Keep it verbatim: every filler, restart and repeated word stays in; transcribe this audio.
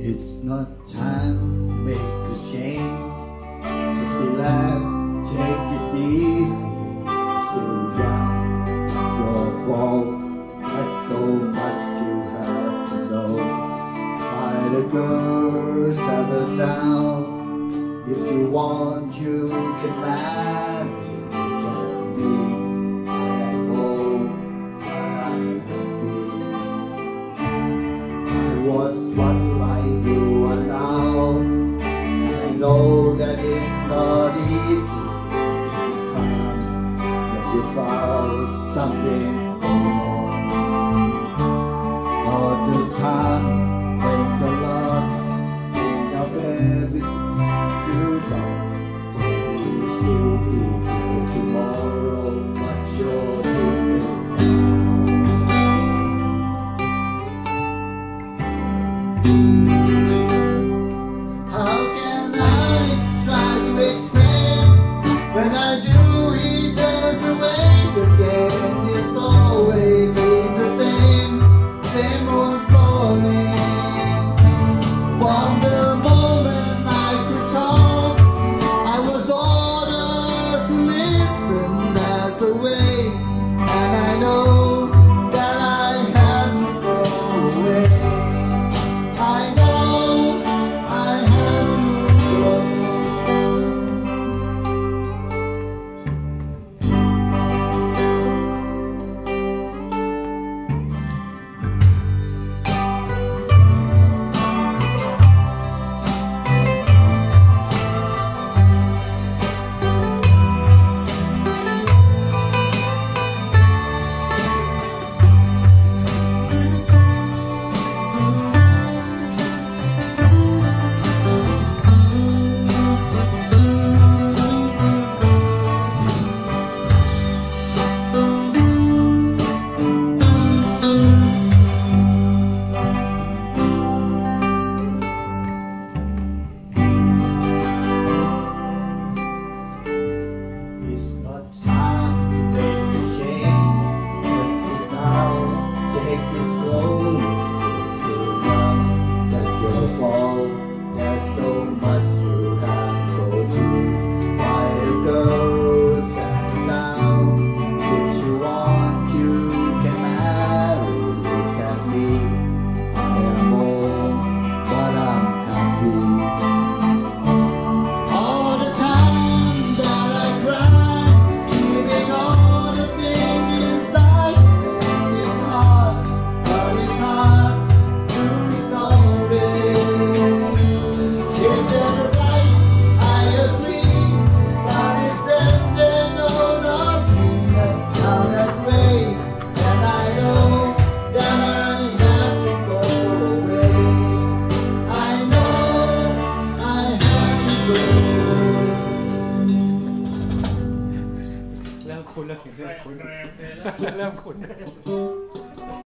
It's not time to make a change. Just relax, take it easy. So young, your fault. There's so much you have to know. Find a girl, settle down. If you want, you can marry. You can be at home, but I'm happy. I was one like you are now, and I know that it's not easy to come when you found something going on. All the time, think a lot, think of everything you know. You'll still be here tomorrow, but you're thinking. How can I try to explain when I do it just away again? It's always been the same, same old story. From the moment I could talk, I was ordered to listen as a way, and I know that I have to go away. I know I have to go. It's not time to make a change. Just sit down, take it slowly. You're still young, that's your fault. There's so much you have to go through. Why a girl settle down? If you want, you can marry. Look at me, I am old, but I'm happy. All the time that I cry, keeping all the things inside. Yes, it's hard, but it's hard to ignore it. If they're right, I agree, but it's them they know not me. Now that's way, and I know that I have to go away. I know I have to go. เริ่มคุ้นแล้วเริ่มคุ้นเริ่มคุ้น